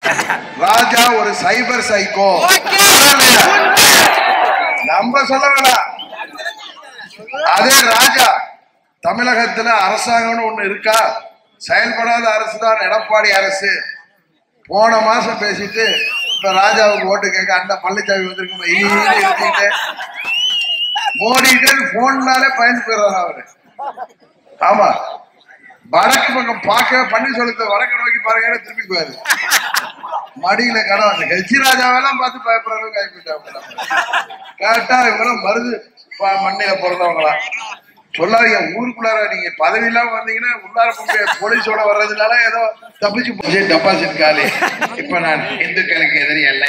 ராஜா ஒரு சைபர் சைக்கோ. நம்ம சொல்ல வேணாம். அதே ராஜா தமிழகத்துல அரசாங்கம்னு ஒண்ணு இருக்கா? செயல்படாத அரசு தான் எடப்பாடி அரசு. போன மாசம் பேசிட்டு இப்ப ராஜாவுக்கு ஓட்டு கேட்க அந்த பழனிசாமி வந்திருக்கு. மோடிட்டு போன்னாலே பயந்து போயிடுறாரு அவரு. ஆமா, வடக்கு பக்கம் பார்க்க பன்னீர்செல்வத்தை வடக்கு நோக்கி பாருங்க திரும்பி போயாரு. மடியில கடன் ஹெச்சி ராஜாவெல்லாம் பார்த்து பயப்படுறவங்க கைப்பிட்டாங்க. கரெக்டா இவங்கெல்லாம் மருது மண்ணில பிறந்தவங்களா சொல்லாதீங்க. ஊருக்குள்ளார நீங்க பதவி இல்லாம வந்தீங்கன்னா உள்ளார போலீஸோட வர்றதுனால ஏதோ தப்பிச்சு போச்சு. டெபாசிட் காலி. இப்ப நான் இந்துக்களுக்கு எதிரி அல்ல,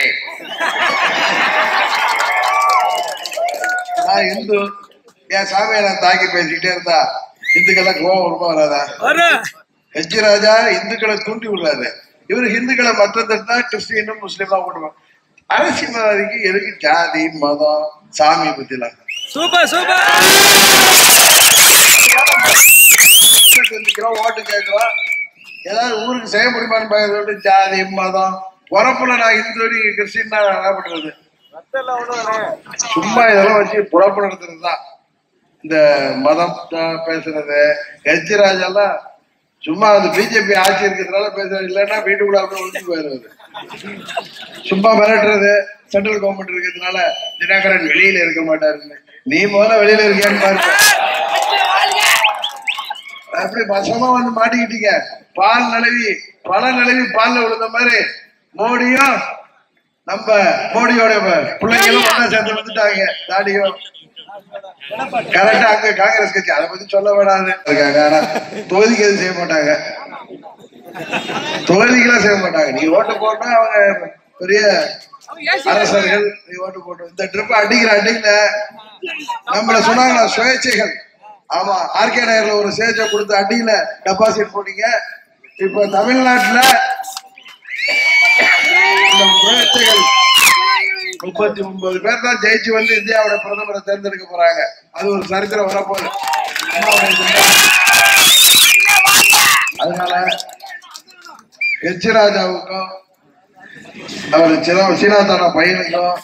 நான் இந்து. என் சாமியை நான் தாக்கி பேசிக்கிட்டே இருந்தா இந்துக்கெல்லாம் கோபம் வருமா வராதா? ஹெச் ராஜா இந்துக்களை தூண்டி விடுறாரு. இவரு இந்துக்களை மற்ற தட்டா கிறிஸ்டியனும் முஸ்லீமா ஓடுவாங்க. அரசியல்வாதிக்கு எதுக்கு ஜாதி மதம் சாமி பத்திலாம்? Super super. ஓட்டு கேட்கலாம், ஏதாவது ஊருக்கு செய்ய முடியுமான்னு பயந்து ஜாதி மதம் பொறப்புல நான் இந்து நீங்க கிறிஸ்டின் தான் என்ன பண்றது? சும்மா இதெல்லாம் வச்சு புறப்பு நடத்துறதுதான் இந்த மதம் பேசுறது. ஹெச் ராஜெல்லாம் சும்மா அந்த பிஜேபி ஆட்சி இருக்கிறதுனால பேசுறது, இல்லைன்னா வீட்டுக்குள்ள அப்படியே ஒழிஞ்சு போயிடுறது. சும்மா மிரட்டுறது. சென்ட்ரல் கவர்மெண்ட் இருக்கிறதுனால தினகரன் வெளியில இருக்க மாட்டாருன்னு. நீ முதல்ல வெளியில இருக்கியான்னு பாருங்க. அப்படி வசமா வந்து மாட்டிக்கிட்டீங்க. பால் நழுவி பல நழுவி பால்ல விழுந்த மாதிரி மோடியும் நம்ம மோடியோட பிள்ளைங்களும் ஒன்னா சேர்ந்து வந்துட்டாங்க. தாடியும் கரெக்டா அங்க காங்கிரஸ் கட்சி அதை பத்தி சொல்ல வேணாது இருக்காங்க. ஆனா தொகுதிக்கு எதுவும் செய்ய மாட்டாங்க, தொகுதிக்கெல்லாம் செய்ய மாட்டாங்க. நீ ஓட்டு போட்டா அவங்க பெரிய அரசர்கள். நீ ஓட்டு போட்டோம் இந்த ட்ரிப் அடிக்கல நம்மள சொன்னாங்களா சுயேட்சைகள். ஆமா, ஆர்கே நகர்ல ஒரு சேஜை கொடுத்து அடியில டெபாசிட் போட்டீங்க. இப்ப தமிழ்நாட்டுல 39 பேர் தான் ஜெயிச்சு வந்து இந்தியாவோட பிரதமரை தேர்ந்தெடுக்க போறாங்க. அது ஒரு சரித்திரம் வரப்போகுது. அதனால ஹெச் ராஜாவுக்கும் அவர் சீனாத்தான பையனுக்கும்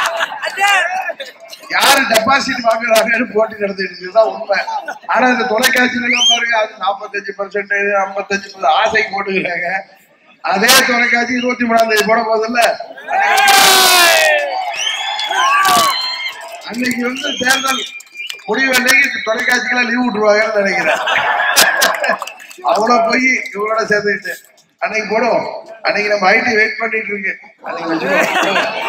யாரு டெபாசிட் வாங்குறாங்கன்னு போட்டி நடத்திட்டு உண்மை. ஆனா இந்த தொலைக்காட்சியில எல்லாம் பாருங்க, அது 45%, 55% ஆசைக்கு போட்டுக்கிறாங்க. அதே தொலைக்காட்சி 23ஆம் தேதி போட போதில்ல. அன்னைக்கு வந்து தேர்தல் முடிவு அன்னைக்கு தொலைக்காட்சிக்கெல்லாம் லீவ் விட்டுருவாங்கன்னு நினைக்கிறேன். அவ்வளவு போய் இவரோட சேர்ந்துட்டு அன்னைக்கு போடுவோம். அன்னைக்கு நம்ம ஐடி வெயிட் பண்ணிட்டு இருக்கு. அன்னைக்கு